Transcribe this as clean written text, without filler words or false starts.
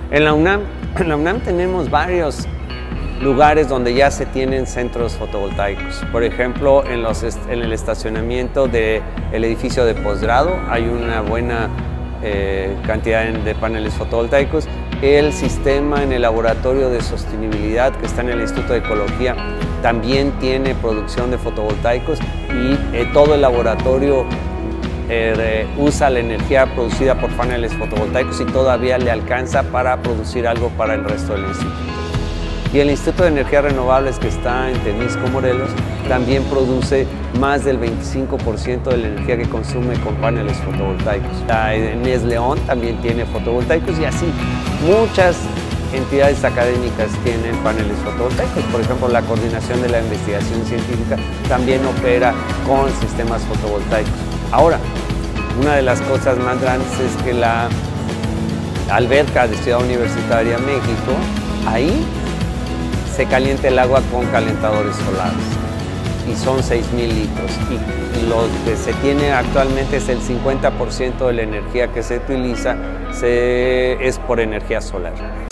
En la UNAM tenemos varios lugares donde ya se tienen centros fotovoltaicos. Por ejemplo, en el estacionamiento del edificio de posgrado hay una buena cantidad de paneles fotovoltaicos. El sistema en el laboratorio de sostenibilidad que está en el Instituto de Ecología también tiene producción de fotovoltaicos y todo el laboratorio usa la energía producida por paneles fotovoltaicos y todavía le alcanza para producir algo para el resto del instituto. Y el Instituto de Energías Renovables, que está en Temisco, Morelos, también produce más del 25% de la energía que consume con paneles fotovoltaicos. La ENES León también tiene fotovoltaicos y así muchas entidades académicas tienen paneles fotovoltaicos. Por ejemplo, la Coordinación de la Investigación Científica también opera con sistemas fotovoltaicos. Ahora, una de las cosas más grandes es que la alberca de Ciudad Universitaria México, ahí se calienta el agua con calentadores solares y son 6,000 litros y lo que se tiene actualmente es el 50% de la energía que se utiliza es por energía solar.